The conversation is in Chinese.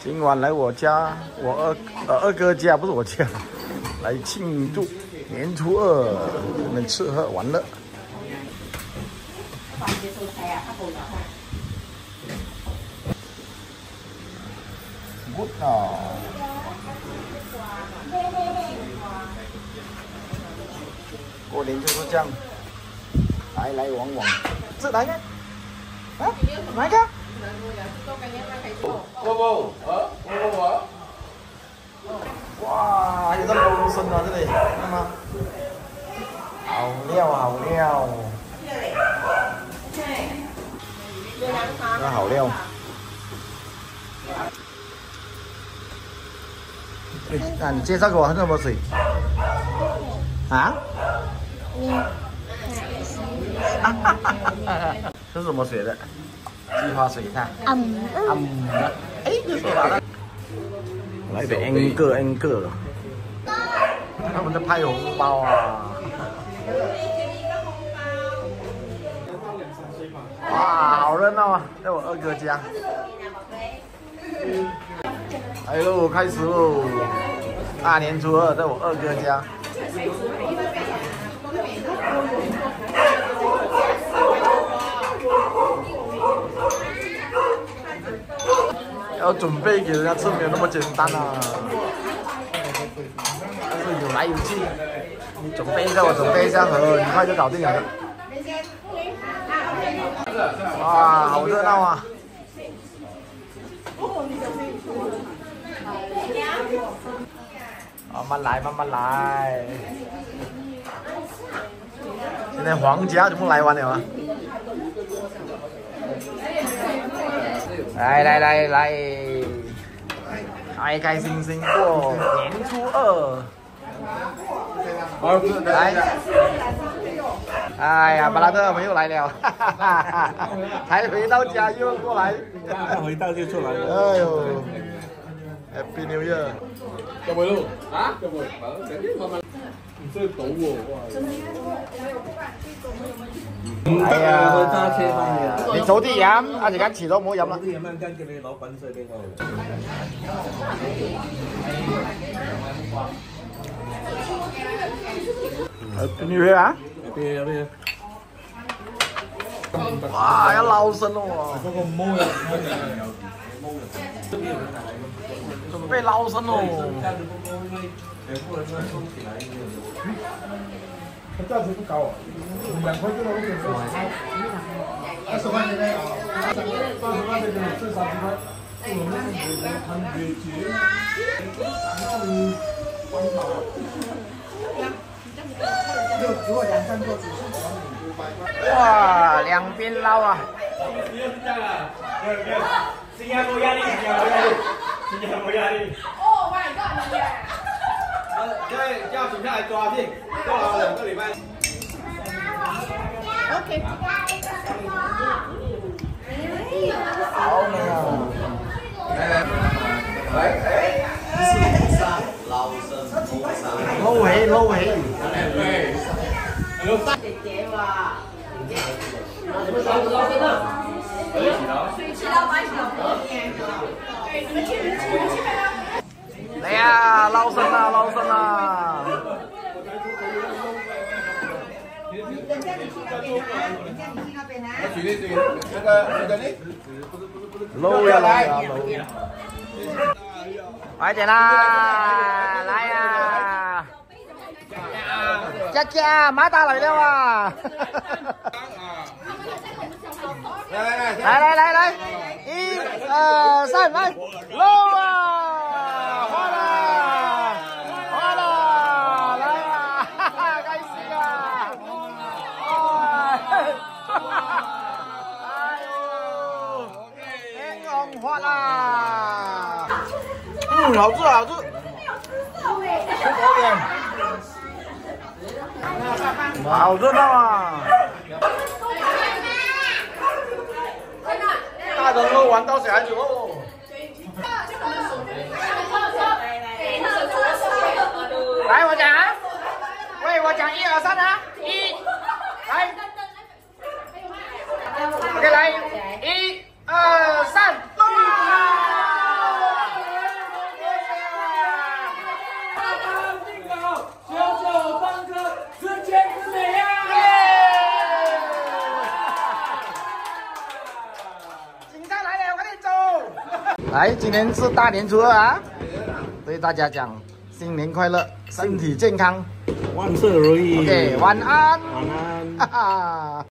今晚来我家，我二哥家，不是我家，来庆祝年初二，我们吃喝玩乐。不啊！过年就是这样，来来往往，这来看，啊，来看。 哇，还有这么深啊，这里，看吗？好料，好料，那好料。那你介绍给我喝什么水？啊？这是什么水的？计划水看。哎，这是啥的？来点 N 个了。他们在拍红包啊！哇，好热闹啊，在我二哥家。来喽，开始喽！大年初二，在我二哥家。 要准备给人家吃没有那么简单啊，但是有来有去，你准备一下，我准备一下，很快就搞定了。哇，好热闹啊！慢慢来，慢慢来。现在皇家全部来完了啊！ 来，开开心心过年初二。来，哎呀，巴拉特我们又来了，才回到家又过来， 回到就出来了。 哎呦 ，Happy New Year！ 有冇路啊？有冇？唔需要賭喎， 哎呀，揸車翻去啊！你早啲飲，一陣間遲到唔好飲啦。 啲飲一間叫你攞滾水俾我。 Happy New Year 啊！ 有咩？ 哇，一撈身咯喎！ 嗰個毛啊！ 準備撈身咯！ 他價錢不高，2塊就能20塊錢呢，30塊錢的是30塊，我們看月結，如果2站做只是哇，兩邊撈啊！ 新加坡壓力，新加坡壓力。Oh my god！ 叫警察来抓去，抓了2个礼拜。OK。 好美啊！撈起。 姐姐哇！水吃到白小你们去来呀，捞生啦！捞呀！快點啦！來呀！佳，馬達來了啊！來，1、2、3，來，撈啊！花啦！來啊！開心啊！哎呦，天空花啦！好吃，好热闹啊！大人喝玩到小孩子哦。来，我讲啊，喂，我讲1、2、3啊，1，来，OK， 來，1、2、3， 来，今天是大年初2啊，对大家讲新年快乐，身体健康， 万事如意。 OK， 晚安。 晚安。 哈哈。